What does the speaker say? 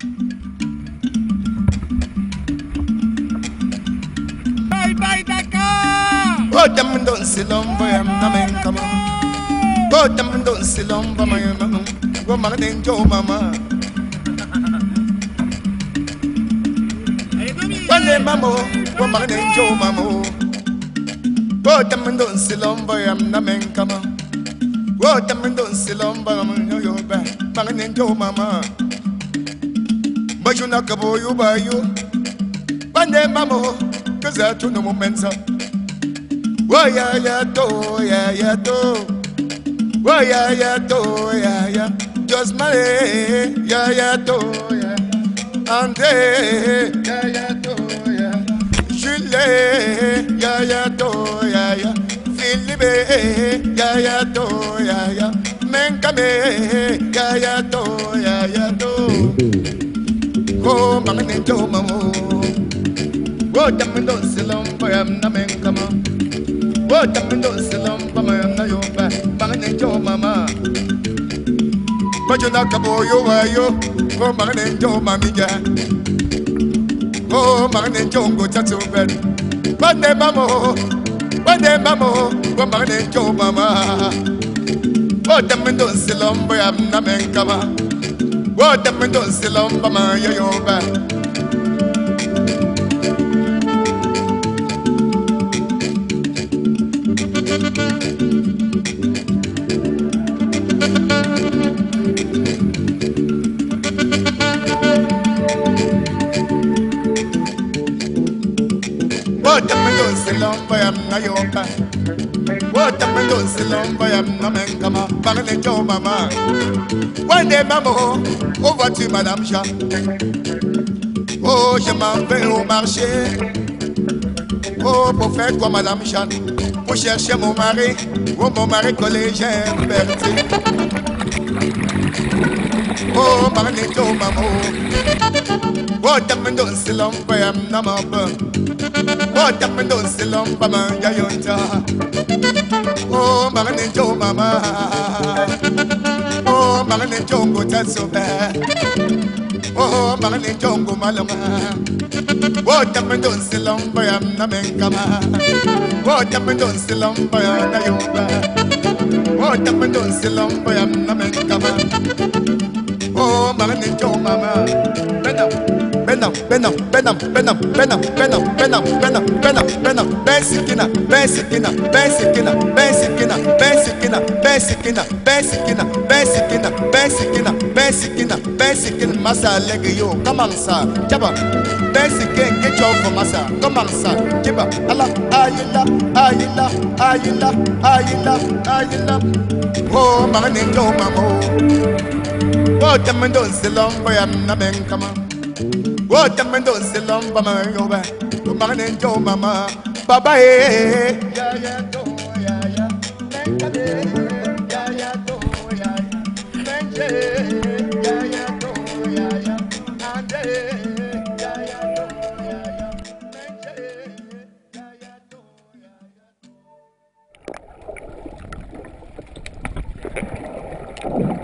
Bye bye Dakar. Oh, them don't see lumber, I'm not men come on. Oh, them don't see lumber, my mama. Go, man, enjoy mama. One day, mamma, go, man, enjoy mama. Oh, them don't see lumber, I'm not men come on. Oh, them don't see lumber, I'm no your back. Man, enjoy mama. But you not a boy, you buy you. One day, mamma, cause I don't know moments. Oh yeah yeah do, yeah yeah do. Oh yeah yeah do, yeah yeah. Just marry, yeah yeah do, yeah. André, yeah yeah do, yeah. Julie, yeah yeah do, yeah yeah. Philippe, yeah yeah do, yeah yeah. Menkame, yeah yeah do, yeah yeah do. Oh mama do mamo. Oh damn silom boy I'm na menkama. Oh, damn, don't sell them, Mama, and I own back, Bang and Joe, Mama. But you're not a boy, you are you. Oh, Man and Joe, Mammy, oh, Man and Joe, go to bed. But they, Mamma, oh, Man and Joe, Mama. Oh, damn, don't sell them, boy, I'm not man, come on. Oh, damn, don't sell them, Mama, you're back. What am I doing? Silom, boy, I'm not your back. What am I doing? Silom, boy, I'm not man, come on. Bang and Joe, Mama. One day, Mama, over to Madame Chat. Oh, je m'en vais au marché. Oh, pour faire quoi, Madame Chat? Pour chercher mon mari. Oh, mon mari collégien, Bertie. Oh, Bang and Joe, Mama. What am I doing? Silom, boy, I'm not my burn. Oh, damn, don't sell them, Mama, Yayonta. Oh, Man and Joe, Mama. Oh, Man and Joe, go so bad. Oh, Man and Joe, go Malama. Oh, damn, don't sell them, boy, I'm not Menkama. Oh, damn, don't sell them, boy, I'm not Yoba. Oh, damn, don't sell them, boy, I'm not Menkama. Oh, Man and Joe, Mama. Benam, massa leg yo, come on, sir, Jabba, basic get your for massa, come on, sir, Jibba, Allah, ayila, oh, man, and Joe, Mammo, oh, damn, don't sell on, boy, I'm not men, come on. Oh, damn, don't sell them, Mama, you're back. Oh, Man and Joe, Mama. Baba, yeah, yeah, do, yeah, yeah. Yeah, yeah, do, yeah, yeah. Yeah, yeah, do, yeah, yeah. And yeah, yeah, do, yeah, yeah. Yeah, yeah, do, yeah, yeah.